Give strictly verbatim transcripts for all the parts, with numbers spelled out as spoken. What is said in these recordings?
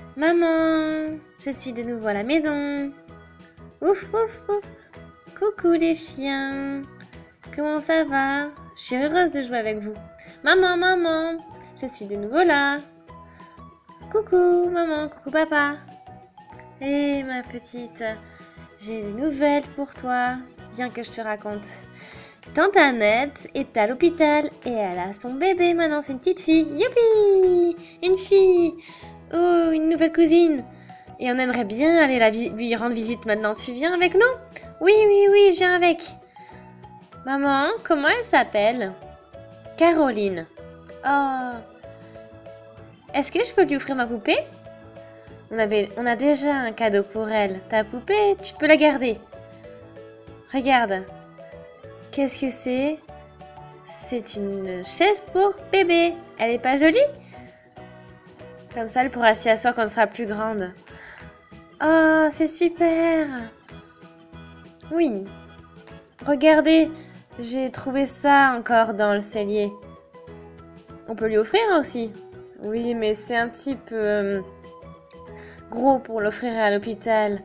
Maman, je suis de nouveau à la maison. Ouf, ouf, ouf. Coucou les chiens. Comment ça va? Je suis heureuse de jouer avec vous. Maman, maman, je suis de nouveau là. Coucou maman, coucou papa. Hé ma petite, j'ai des nouvelles pour toi. Viens que je te raconte. Tante Annette est à l'hôpital et elle a son bébé maintenant, c'est une petite fille. Youpi! Une fille! Oh, une nouvelle cousine. Et on aimerait bien aller la lui rendre visite maintenant. Tu viens avec nous? Oui, oui, oui, je viens avec. Maman, comment elle s'appelle? Caroline. Oh. Est-ce que je peux lui offrir ma poupée? On, avait, on a déjà un cadeau pour elle. Ta poupée, tu peux la garder. Regarde. Qu'est-ce que c'est? C'est une chaise pour bébé. Elle est pas jolie? Comme ça, elle pourra s'y asseoir quand elle sera plus grande. Oh, c'est super! Oui. Regardez, j'ai trouvé ça encore dans le cellier. On peut lui offrir aussi. Oui, mais c'est un petit peu euh, gros pour l'offrir à l'hôpital.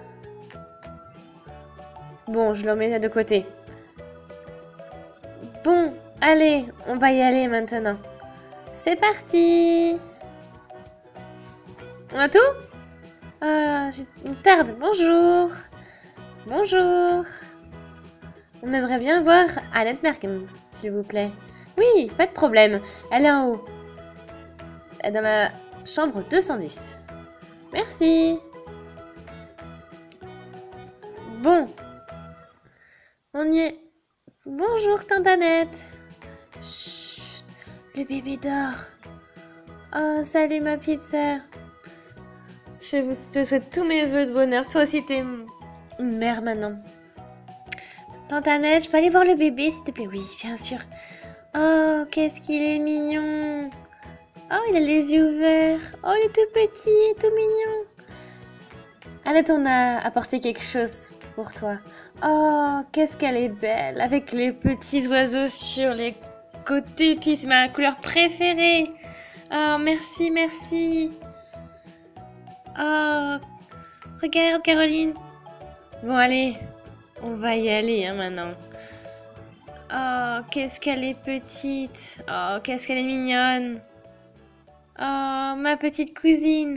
Bon, je le mets de côté. Bon, allez, on va y aller maintenant. C'est parti! On a tout? Ah, j'ai une tarde. Bonjour. Bonjour. On aimerait bien voir Annette Merken, s'il vous plaît. Oui, pas de problème. Elle est en haut. Dans la chambre deux cent dix. Merci. Bon. On y est. Bonjour, tante Annette. Chut. Le bébé dort. Oh, salut ma petite sœur. Je vous te souhaite tous mes vœux de bonheur. Toi aussi, t'es une mère maintenant. Tante Annette, je peux aller voir le bébé, s'il te plaît? Oui, bien sûr. Oh, qu'est-ce qu'il est mignon. Oh, il a les yeux ouverts. Oh, il est tout petit, tout mignon. Annette, on a apporté quelque chose pour toi. Oh, qu'est-ce qu'elle est belle. Avec les petits oiseaux sur les côtés. Puis c'est ma couleur préférée. Oh, merci, merci. Oh, regarde Caroline. Bon allez, on va y aller hein, maintenant. Oh, qu'est-ce qu'elle est petite. Oh, qu'est-ce qu'elle est mignonne. Oh, ma petite cousine.